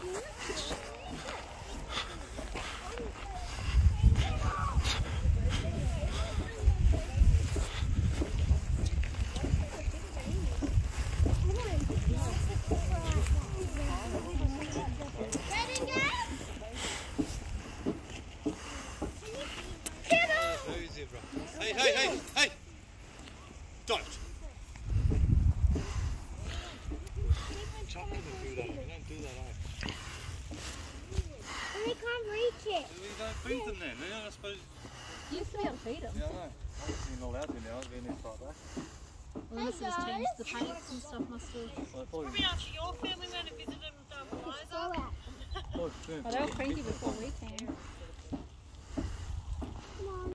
Hey, hey, hey, hey! Don't! Chuck the food at him. You don't do that, eh? We can't reach it. You don't feed them then. I suppose. You used to be able to feed them. Yeah, I know. Obviously you're not allowed to now. It's been this far back. Well, this has changed the paints and stuff, must have. Probably after your family went and visited them with Eliza. Well, they were cranky before we came.